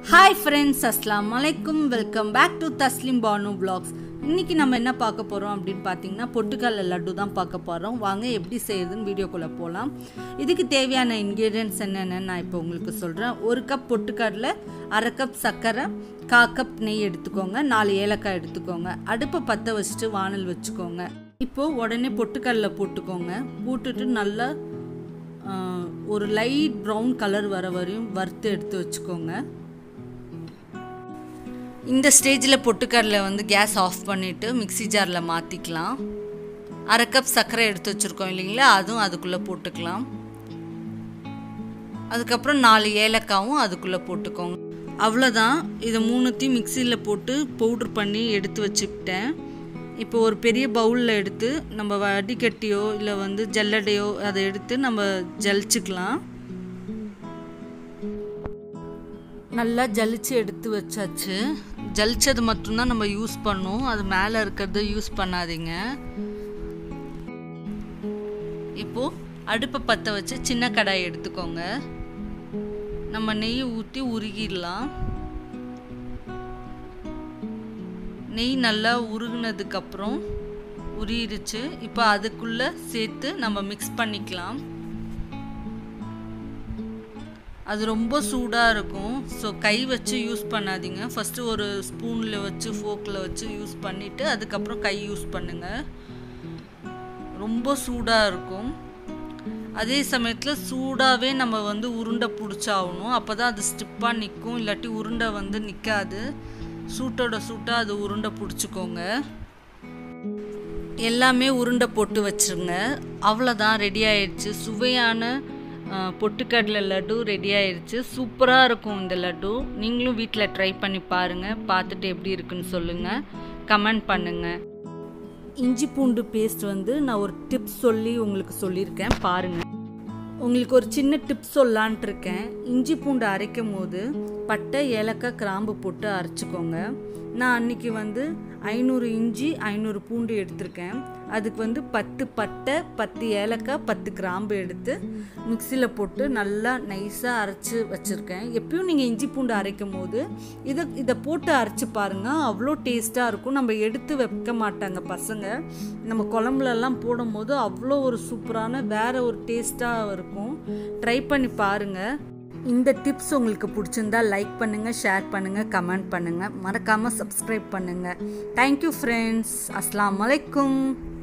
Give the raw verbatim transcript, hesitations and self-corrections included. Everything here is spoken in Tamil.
Hi friends, Assalamu alaikum. Welcome back to Taslim Banu Vlogs. இன்னைக்கு நம்ம என்ன பார்க்க போறோம் அப்படினு பாத்தீங்கன்னா பொட்டுக்கடலை லட்டு தான் பார்க்க போறோம். வாங்க எப்படி செய்யறதுன்னு வீடியோக்குள்ள போலாம். இதுக்கு தேவையான இன்கிரிடியன்ட்ஸ் என்னன்னு நான் இப்போ உங்களுக்கு சொல்றேன். ஒரு கப் பொட்டுக்கடலை, அரை கப் சர்க்கரை, கால் கப் நெய் எடுத்துக்கோங்க, நாலு ஏலக்காய் எடுத்துக்கோங்க. அடுப்பை பற்ற வச்சுட்டு வாணல் வச்சுக்கோங்க. இப்போ உடனே பொட்டுக்கடலை போட்டுக்கோங்க. போட்டுட்டு நல்லா ஒரு லைட் ப்ரௌன் கலர் வர வரையும் வறுத்து எடுத்து வச்சுக்கோங்க. இந்த ஸ்டேஜில் பொட்டுக்கடலை வந்து கேஸ் ஆஃப் பண்ணிவிட்டு மிக்சி ஜாரில் மாற்றிக்கலாம். அரை கப் சர்க்கரை எடுத்து வச்சுருக்கோம் இல்லைங்களா, அதுவும் அதுக்குள்ளே போட்டுக்கலாம். அதுக்கப்புறம் நாலு ஏலக்காவும் அதுக்குள்ளே போட்டுக்கோங்க. அவ்வளோதான். இதை மூணுத்தையும் மிக்சியில் போட்டு பவுட்ரு பண்ணி எடுத்து வச்சுக்கிட்டேன். இப்போ ஒரு பெரிய பவுலில் எடுத்து நம்ம வடிகட்டியோ இல்லை வந்து ஜல்லடையோ அதை எடுத்து நம்ம ஜலிச்சுக்கலாம். நல்லா ஜலிச்சு எடுத்து வச்சாச்சு. ஜலிச்சது மட்டும்தான் நம்ம யூஸ் பண்ணோம், அது மேலே இருக்கிறத யூஸ் பண்ணாதீங்க. இப்போது அடுப்பை பற்ற வச்சு சின்ன கடாய் எடுத்துக்கோங்க. நம்ம நெய் ஊற்றி உருகிடலாம். நெய் நல்லா உருகினதுக்கப்புறம் உருகிருச்சு. இப்போ அதுக்குள்ளே சேர்த்து நம்ம மிக்ஸ் பண்ணிக்கலாம். அது ரொம்ப சூடாக இருக்கும், ஸோ கை வச்சு யூஸ் பண்ணாதீங்க. ஃபஸ்ட்டு ஒரு ஸ்பூனில் வச்சு ஃபோக்கில் வச்சு யூஸ் பண்ணிவிட்டு அதுக்கப்புறம் கை யூஸ் பண்ணுங்கள். ரொம்ப சூடாக இருக்கும். அதே சமயத்தில் சூடாகவே நம்ம வந்து உருண்டை பிடிச்சாகணும், அப்போ தான் அது ஸ்டிப்பாக நிற்கும். இல்லாட்டி உருண்டை வந்து நிற்காது. சூட்டோட சூட்டாக அது உருண்டை பிடிச்சிக்கோங்க. எல்லாமே உருண்டை போட்டு வச்சுருங்க. அவ்வளோதான், ரெடி ஆயிடுச்சு. சுவையான பொட்டுக்கடலை லட்டு ரெடி ஆயிடுச்சு. சூப்பராக இருக்கும் இந்த லட்டு. நீங்களும் வீட்டில் ட்ரை பண்ணி பாருங்கள். பார்த்துட்டு எப்படி இருக்குன்னு சொல்லுங்கள், கமெண்ட் பண்ணுங்கள். இஞ்சி பூண்டு பேஸ்ட் வந்து நான் ஒரு டிப்ஸ் சொல்லி உங்களுக்கு சொல்லியிருக்கேன், பாருங்கள். உங்களுக்கு ஒரு சின்ன டிப்ஸ் சொல்லலான்ட்டு இருக்கேன். இஞ்சி பூண்டு அரைக்கும் போது பட்டை, ஏலக்காய், கிராம்பு போட்டு அரைச்சிக்கோங்க. நான் அன்றைக்கி வந்து ஐநூறு இஞ்சி ஐநூறு பூண்டு எடுத்திருக்கேன். அதுக்கு வந்து பத்து பட்டை, பத்து ஏலக்காய், பத்து கிராம்பு எடுத்து மிக்சியில் போட்டு நல்லா நைஸாக அரைச்சி வச்சுருக்கேன். எப்பயும் நீங்கள் இஞ்சி பூண்டு அரைக்கும் போது இதை இதை போட்டு அரைச்சி பாருங்கள், அவ்வளோ டேஸ்ட்டாக இருக்கும். நம்ம எடுத்து வைக்க மாட்டாங்க பசங்க. நம்ம குழம்புலலாம் போடும் போது அவ்வளோ ஒரு சூப்பரான வேறு ஒரு டேஸ்ட்டாக இருக்கும். ட்ரை பண்ணி பாருங்கள். இந்த டிப்ஸ் உங்களுக்கு பிடிச்சிருந்தா லைக் பண்ணுங்கள், ஷேர் பண்ணுங்கள், கமெண்ட் பண்ணுங்கள். மறக்காமல் சப்ஸ்கிரைப் பண்ணுங்கள். Thank you friends. அஸ்ஸலாமு அலைக்கும்.